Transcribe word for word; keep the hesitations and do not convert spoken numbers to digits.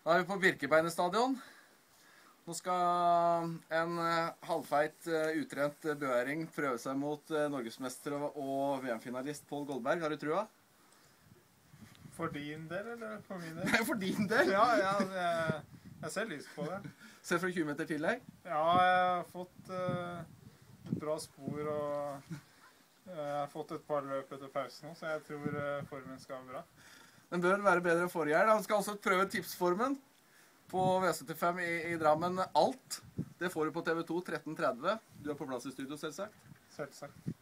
Da er vi på Birkebeinet stadion. Nå skal en halvfeit, utrent bøæring prøve seg mot norgesmester og V M-finalist Pål Goldberg. Har du trua? For din del, eller for min del? Nei, for din del? Ja, ja jeg, jeg ser lyst på det. Ser fra tjue meter tillegg? Ja, jeg har fått uh, et bra spor, og jeg har fått et par løp etter pausen nå, så jeg tror uh, formen skal være bra. Den bør være bedre enn forrige her. Han skal også prøve tipsformen på V syttifem i, i Drammen. Alt, det får du på T V to tretten tretti. Du er på plass i studio, selvsagt. Selvsagt.